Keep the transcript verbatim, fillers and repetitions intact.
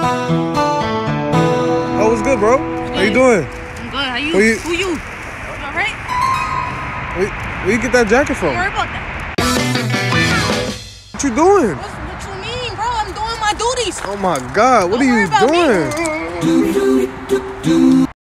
Oh, what's good, bro? How you doing? I'm good. How you? Who you? Who you? You alright? Where, where you get that jacket from? Don't worry about that. What you doing? What, what you mean, bro? I'm doing my duties. Oh my God, what Don't are worry you about doing? me.